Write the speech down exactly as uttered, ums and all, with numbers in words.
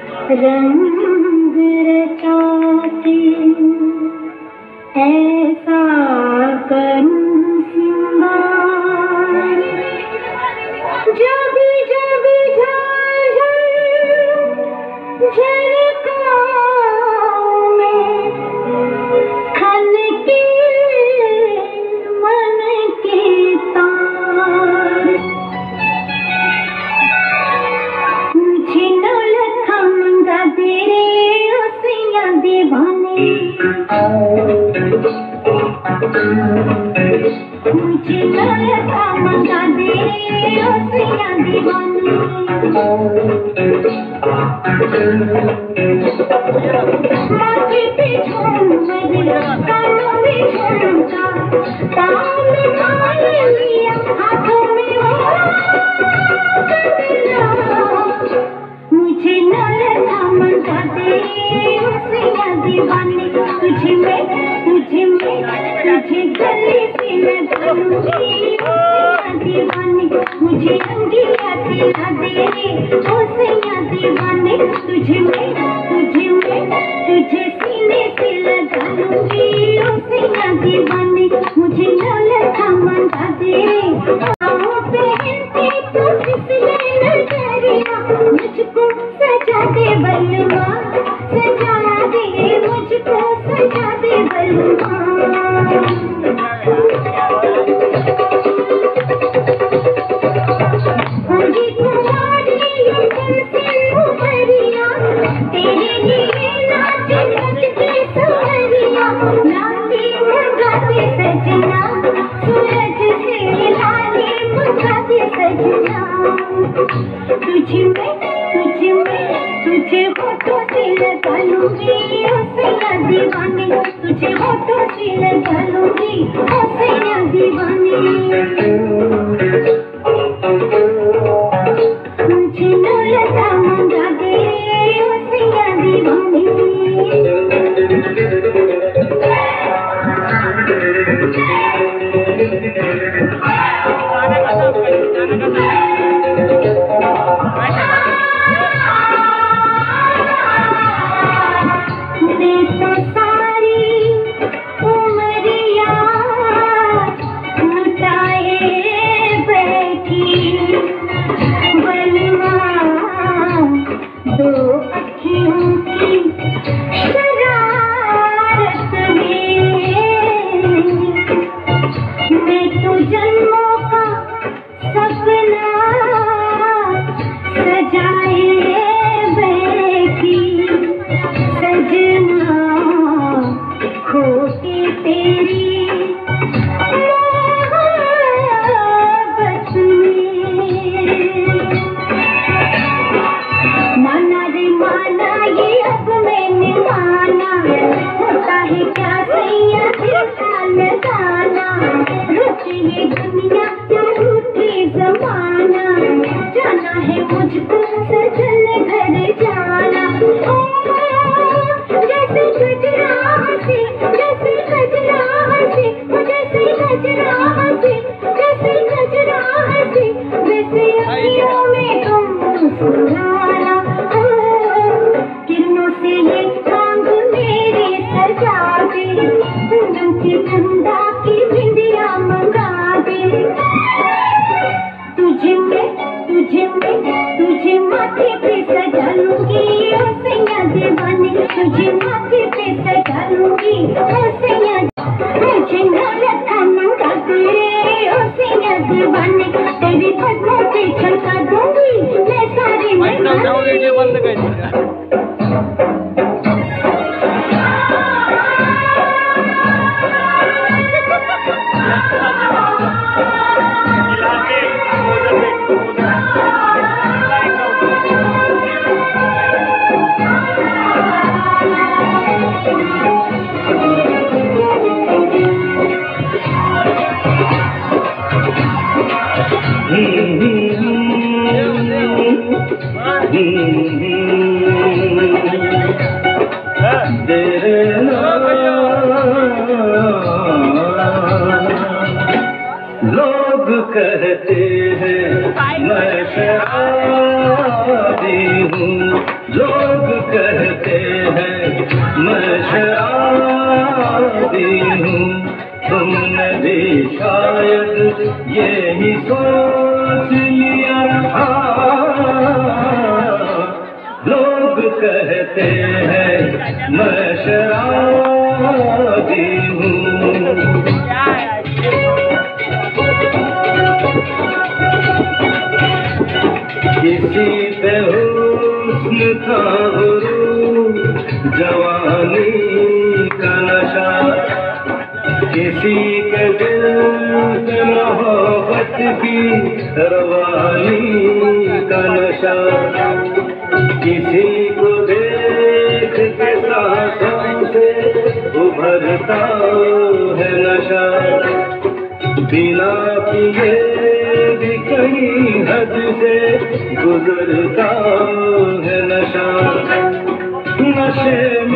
रंग रचाते ऐसा करूं सिंगार, जब जब झांझर झलकाऊं मैं, खनके मन के तार। मुझे नौलखा मंगा दे रे ओसियां दे बहाने, मुझे नौलखा मंगा दे रे ओसियां दे बहाने। माथे पे झूमर कानों में झुमका, पाँव में माला लिया हाथों में हो गजरा। मुझे नौलखा मंगा दे ओसियां दीवानी, तुझे मैं तुझे मैं तुझे गले से लगाऊंगी ओसियां दीवानी। मुझे अंगिया से ला दे ओसियां दीवानी, तुझे मैं तुझे मैं तुझे सीने से लगा लूंगी ओसियां दीवानी। मुझे नौलखा मंगा दे पाँव पहनते तो फिसले नजरिया, मुझको सजा दे बलवा सजा दे, मुझको सजा दे बलवा। होगी तुम्हारी लगन से उमरिया, तेरे लिए नाचे सजते सवरिया। लाली मंगा दे सजना, सूरज से लाली मंगा दे सजना। तुझे मैं तुझे मैं तुझे होठों से लगा लूंगी ओसियां दीवानी, तुझे होठों से लगा लूंगी ओसियां दीवानी। मुझे नौलखा मंगा दे ओसियां दीवानी। देखो सारी उमरिया लुटाए बैठी, बलवा दो अखियों की शरारत में। मैं तो जन्मों का सपना सजाए बैठी, सजना खो के तेरी मोहब्बत में। माना रे माना ये अब मैंने माना, होता है क्या सैया दिल का लगाना। रुठी ये दुनिया क्या रूठी जमाना, जाना है मुझको सजन घर जाना। ओ जैसे गजरा हंसी जैसे गजरा हंसी जैसे गजरा हंसी जैसे गजरा हंसी, वैसे अखियों में तुम मुस्कुराना। किरणों से ये टांग मेरी सजा दे, पूनम की चंदा की बिंदिया मंगा दे। तुझे मैं तुझे मैं तुझे माथे पे सजा लूंगी ओसियां दीवानी, तुझे माथे पे सजा लूंगी ओसियां। मुझे नौलखा मंगा दे ओसियां दीवानी, तेरी पद्मों पे छलका दूंगी मैं सारी वीडियो बंद कर दिया। लोग कहते हैं मैं शराबी हूँ, लोग शादी हूँ। तुमने भी शायद यही सोच लिया। लोग कहते हैं मैं शराबी हूँ। किसी पे हुस्न का गुरूर, जवानी का नशा, किसी के दिल पे मोहब्बत की रवानी का नशा, किसी को देख के सांसों से उभरता है नशा, बिना पिए भी कहीं हद से गुजरता है नशा। नशे